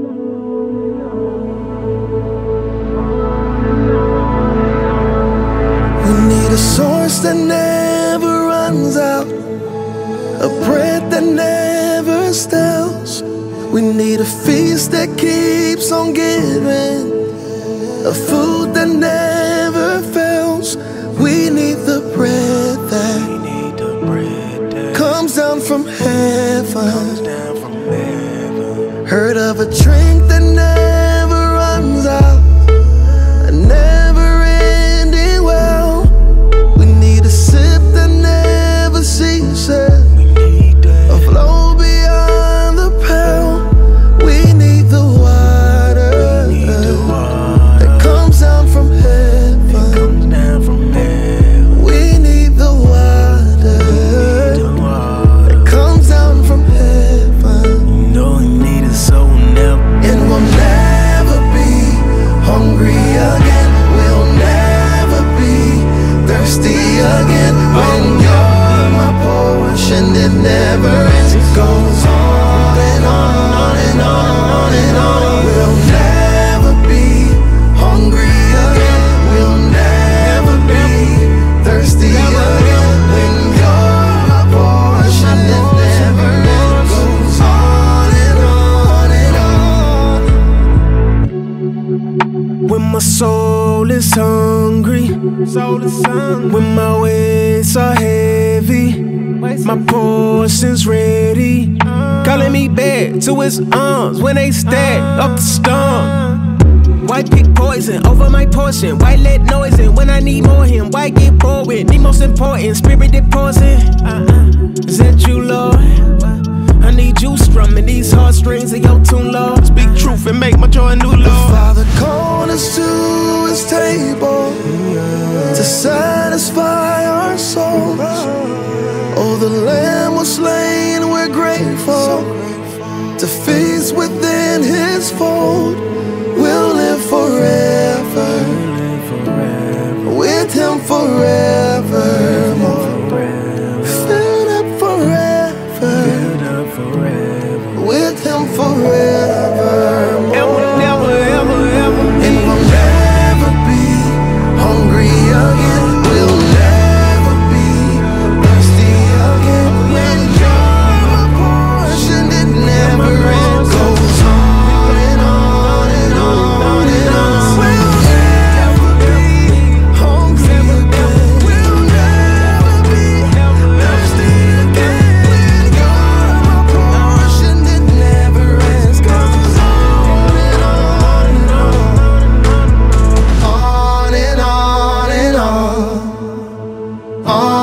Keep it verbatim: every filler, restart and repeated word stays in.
We need a source that never runs out, a bread that never stills. We need a feast that keeps on giving, a food that never fails. We need the bread that, we need the bread that comes down from heaven. Comes down from heaven. Heard of a drink that never runs out, a never-ending well. We need a sip that never ceases, we need that, a flow beyond the pale. We need the water, we need the water that comes down from heaven. It comes down from heaven. We need the water, we need the water that comes down from heaven. You know we need it so never, and we'll never be hungry again. We'll never be thirsty again. When you're my portion, it never ends. It goes on and on and on and on. We'll never be hungry again. We'll never be thirsty again. When you're my portion, it never ends. It goes on and on and on. When my soul is hungry, soul is hungry. When my weights are heavy, my portion's ready, calling me back to his arms when they stack up the storm. Why pick poison over my portion? Why let noise in when I need more him? Why get bored with the most important spirit that pours in? Is that you, Lord? I need you strumming these heartstrings of your tune, Lord. Speak truth and make my joy a new Lord. The Father called us to his table to satisfy our souls. Oh, the Lamb was slain, we're grateful to feast within his fold. We'll live forever with him forevermore. Filled up forever with him forevermore. And we'll never, ever, ever, and we'll never be hungry again. We'll never be thirsty again. When you're my portion, it never ends. Goes on and on and on and on. We'll never be hungry again. We'll never be thirsty again. When you're my portion, it never ends. Goes on and on and on, on and on and on. On